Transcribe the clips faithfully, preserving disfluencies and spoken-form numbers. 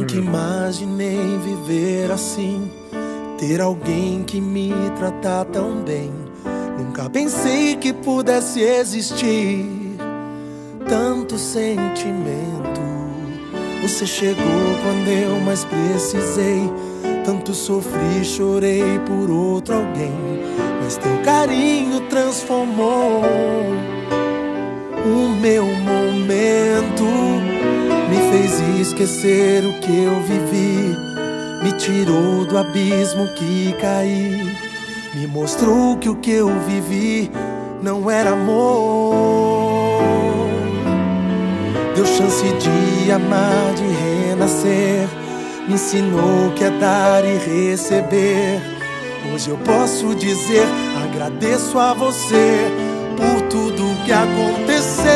Nunca imaginei viver assim, ter alguém que me trata tão bem. Nunca pensei que pudesse existir tanto sentimento. Você chegou quando eu mais precisei, tanto sofri, chorei por outro alguém, mas teu carinho transformou o meu momento. Me fez esquecer o que eu vivi, me tirou do abismo que caí, me mostrou que o que eu vivi não era amor. Deu chance de amar, de renascer, me ensinou que é dar e receber. Hoje eu posso dizer, agradeço a você por tudo que aconteceu.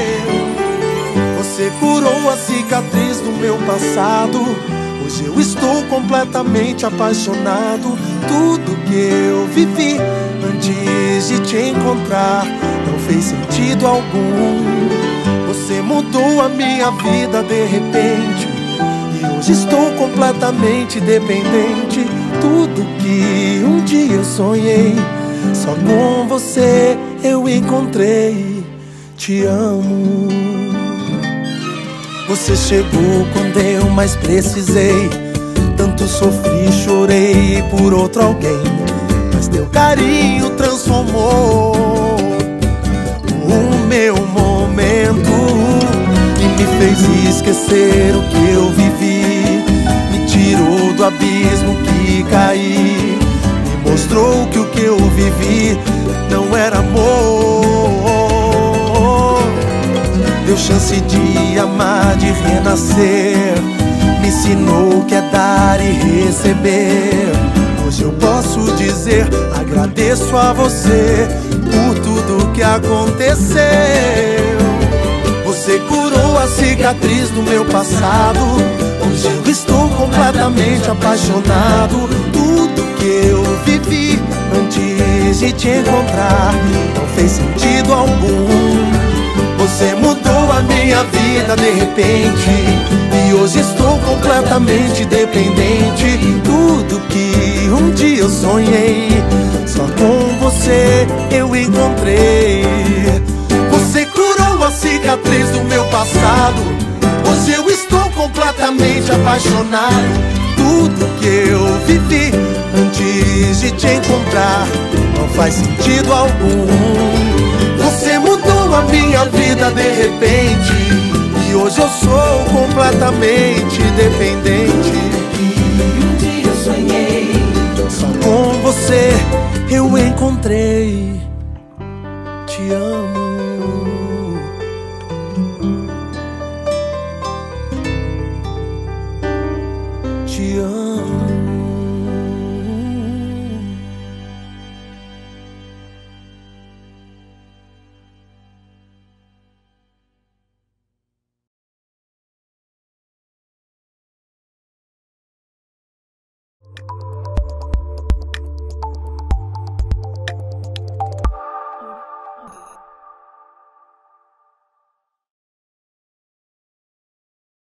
Você curou a cicatriz do meu passado. Hoje eu estou completamente apaixonado. Tudo que eu vivi antes de te encontrar não fez sentido algum. Você mudou a minha vida de repente, e hoje estou completamente dependente. Tudo que um dia eu sonhei, só com você eu encontrei. Te amo. Você chegou quando eu mais precisei, tanto sofri, chorei por outro alguém, mas teu carinho transformou o meu momento e me fez esquecer o que eu vivi. Me tirou do abismo que caí, me mostrou que o que eu vivi não era amor. Deu chance de amar, de renascer, me ensinou que é dar e receber. Hoje eu posso dizer, agradeço a você por tudo que aconteceu. Você curou a cicatriz do meu passado. Hoje eu estou completamente apaixonado. Tudo que eu vivi antes de te encontrar não fez sentido algum. Você mudou a minha vida de repente, e hoje estou completamente dependente. Tudo que um dia eu sonhei, só com você eu encontrei. Você curou a cicatriz do meu passado. Hoje eu estou completamente apaixonado. Tudo que eu vivi antes de te encontrar não faz sentido algum. Você mudou a minha vida de repente, e hoje eu sou completamente dependente. E um dia eu sonhei, só com você eu encontrei. Te amo. Te amo.